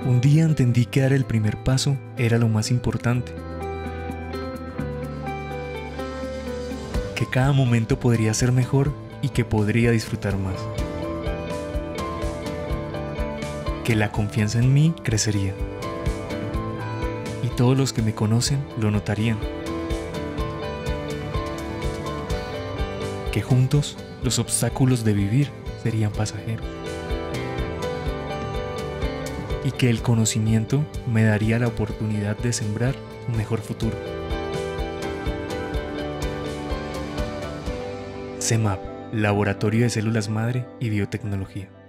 Un día entendí que dar el primer paso era lo más importante, que cada momento podría ser mejor y que podría disfrutar más, que la confianza en mí crecería y todos los que me conocen lo notarían, que juntos los obstáculos de vivir serían pasajeros y que el conocimiento me daría la oportunidad de sembrar un mejor futuro. CEMAP, Laboratorio de Células Madre y Biotecnología.